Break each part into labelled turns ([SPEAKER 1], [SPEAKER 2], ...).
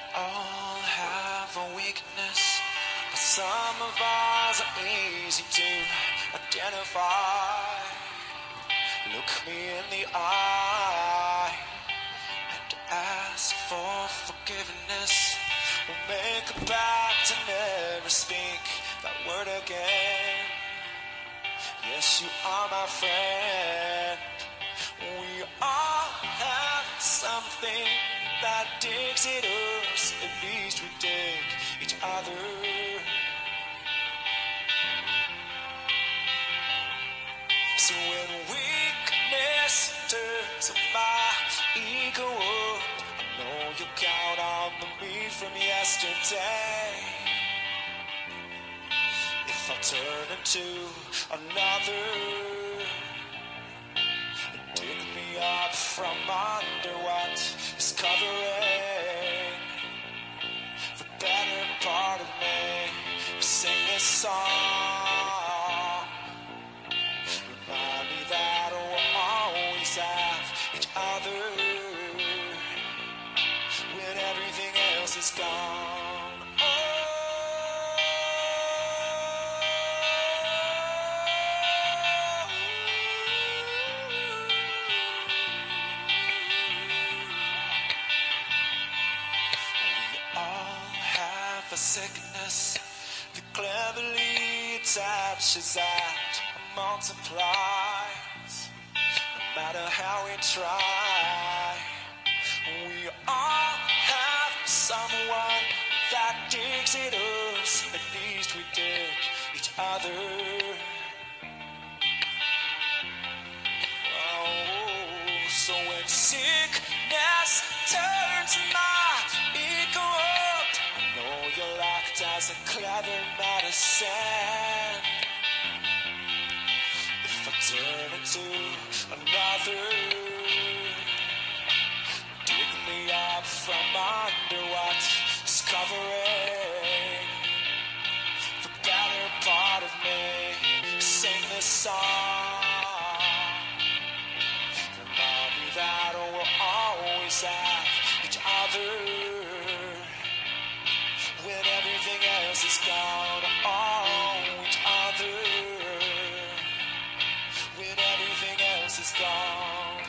[SPEAKER 1] all have a weakness, but some of ours are easy to identify. Look me in the eye and ask for forgiveness. We'll make a pact to never speak that word again. Yes, you are my friend. We all have something that digs at us. At least we dig each other. So when weakness turns my ego up, I know you'll count on the me from yesterday. If I turn into another, dig me up from under what is covering the better part of me. Sing this song, remind me that we'll always have each other when everything else is gone. All have a sickness that cleverly attaches and multiplies. No matter how we try, we all have someone that digs at us. At least we dig each other. Oh, so when sickness turns my ego up, I know you'll act as a clever medicine. If I turn into another, dig me up from under what is covering the better part of me. Sing this song, remind me that we'll always have each other when everything else is gone. Oh, each other when everything else is gone.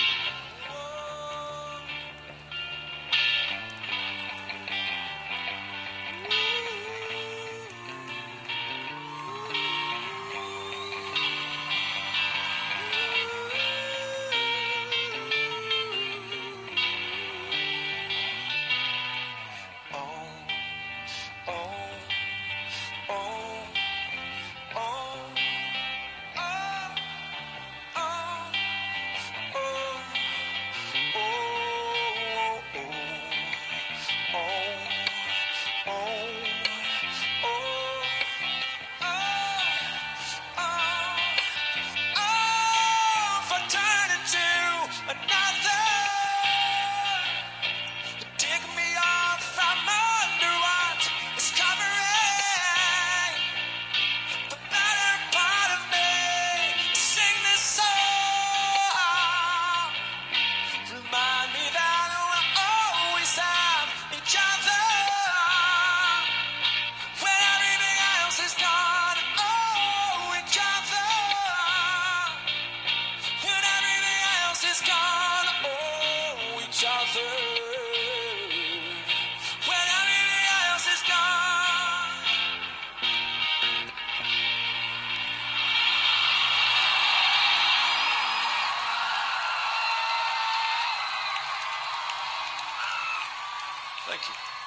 [SPEAKER 1] Oh, oh, oh, oh, oh, if I turn into another, dig me up from under what is covering the better part of me. Sing this song, remind me that we'll always have each other when everything else is gone. Oh, each other when everything else is gone. Oh, each other when everything else is gone. Thank you.